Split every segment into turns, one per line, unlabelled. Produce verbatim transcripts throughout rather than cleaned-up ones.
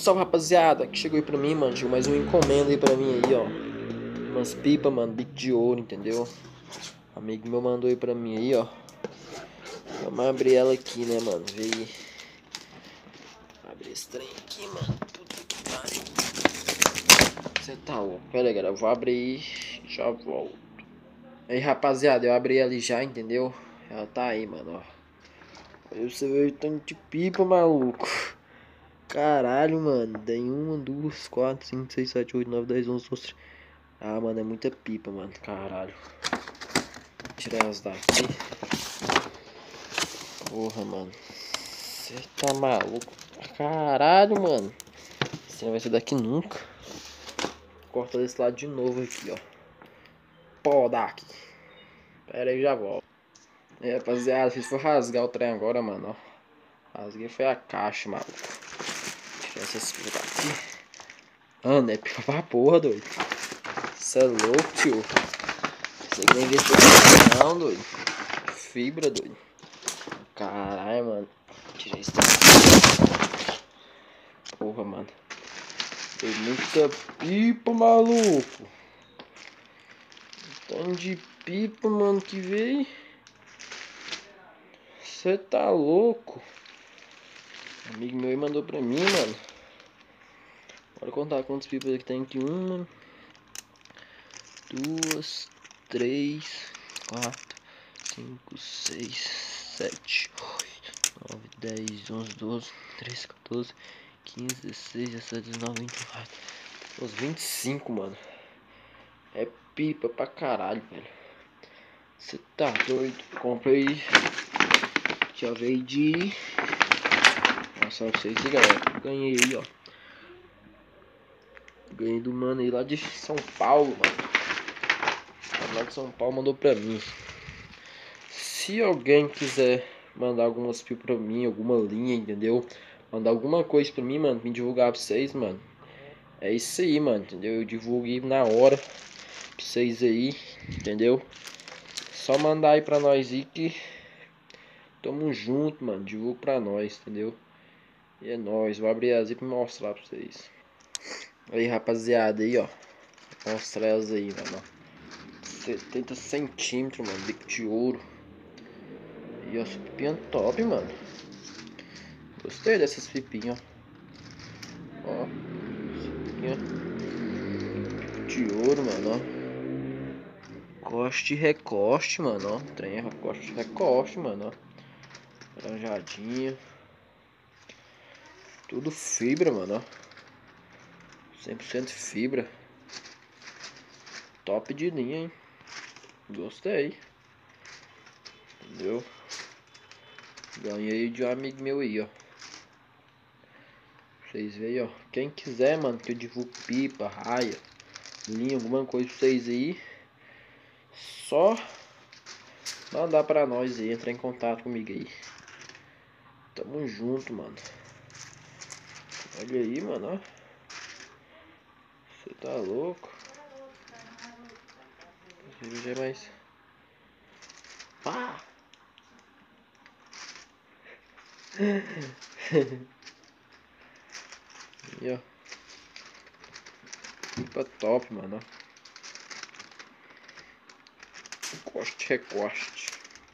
salve, rapaziada, que chegou aí pra mim, mano. Chegou mais uma encomenda aí pra mim aí, ó. Umas pipas, mano, bico de ouro, entendeu? Amigo meu mandou aí pra mim aí, ó. Vamos abrir ela aqui, né, mano? Veio. Abrir esse trem aqui, mano. Puta que pariu. Você tá louco. Pera aí, galera. Eu vou abrir e já volto. Aí, rapaziada, eu abri ela já, entendeu? Ela tá aí, mano, ó. Aí você vê o tanto de pipa, maluco. Caralho, mano. Tem uma, duas, quatro, cinco, seis, sete, oito, nove, dez, onze, doze. Ah, mano, é muita pipa, mano. Caralho. Tirar as daqui. Porra, mano. Você tá maluco? Caralho, mano. Você não vai ser daqui nunca. Corta desse lado de novo aqui, ó. Pó daqui. Pera aí, já volto. E aí, rapaziada, fiz foi rasgar o trem agora, mano, ó. Rasguei foi a caixa, maluco. Tirar essas pipas daqui. Mano, é pipa pra porra, doido. Cê é louco, tio. Isso aqui nem investimento não, doido. Fibra, doido. Caralho, mano. Tirei isso daqui. Porra, mano. Tem muita pipa, maluco. Tanto de pipa, mano, que veio. Você tá louco. Um amigo meu mandou pra mim, mano. Bora contar quantas pipas aqui tem aqui. Uma, duas, três, quatro, cinco, seis, sete, oito, nove, dez, onze, doze, treze, quatorze, quinze, dezesseis, dezessete, dezenove, vinte e quatro. Uns vinte e cinco, mano. É pipa pra caralho, velho. Você tá doido? Comprei. Já veio de. Nossa, não sei se galera. Ganhei aí, ó. Ganhei do mano aí lá de São Paulo, mano. Lá de São Paulo mandou pra mim. Se alguém quiser mandar algumas pipas pra mim, alguma linha, entendeu? Mandar alguma coisa pra mim, mano, me divulgar pra vocês, mano. É isso aí, mano, entendeu? Eu divulguei na hora pra vocês aí, entendeu? Só mandar aí pra nós aí que tamo junto, mano. Divulga pra nós, entendeu? E é nóis. Vou abrir as aí pra mostrar pra vocês. Aí, rapaziada, aí, ó. Vou mostrar elas aí, mano. setenta centímetros, mano. Bico de ouro. E ó, essa pipinha top, mano. Gostei dessas pipinhas, ó. Ó. Pipinha de ouro, mano, ó. Coste e recoste, mano, ó. Trem, recoste e recoste, mano, ó. Laranjadinha. Tudo fibra, mano, ó. cem por cento fibra. Top de linha, hein. Gostei. Entendeu? Ganhei de um amigo meu aí, ó. Vocês veem, ó. Quem quiser, mano, que eu divulgue pipa, raia, linha, alguma coisa pra vocês aí. Só mandar pra nós aí, entrar em contato comigo aí. Tamo junto, mano. Olha aí, mano, ó. Você tá louco? Esse já é mais. Pá! Aí, ó. Pipa top, mano, ó. Coste, recoste.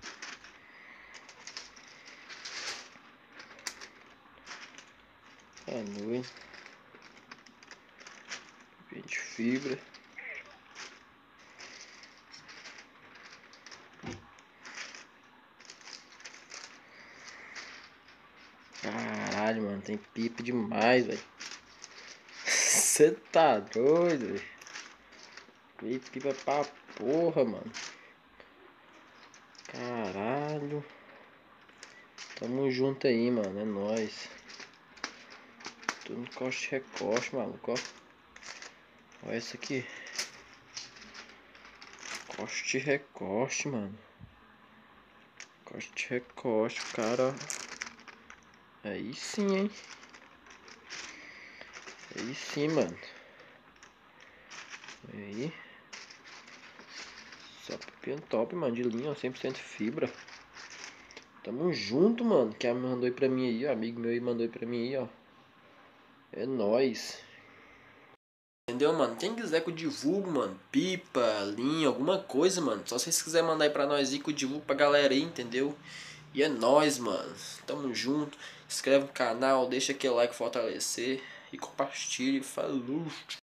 Tá noite. vinte fibra. Caralho, mano, tem pipa demais, velho. Você tá doido, velho. Tem pipa pra porra, mano. Caralho. Tamo junto aí, mano. É nóis. Tudo coste recoste, maluco, ó. Olha essa aqui. Coste recoste, mano. Coste recoste, cara. Aí sim, hein. Aí sim, mano. Aí. Só pipinha top, mano. De linha, ó. cem por cento fibra. Tamo junto, mano. Que mandou aí pra mim aí, ó. Amigo meu aí mandou aí pra mim aí, ó. É nóis. Entendeu, mano? Quem quiser que eu divulgo, mano, pipa, linha, alguma coisa, mano. Só se vocês quiserem mandar aí pra nós aí que eu divulgo pra galera aí, entendeu? E é nóis, mano. Tamo junto. Se inscreve no canal, deixa aquele like fortalecer e compartilhe. Falou!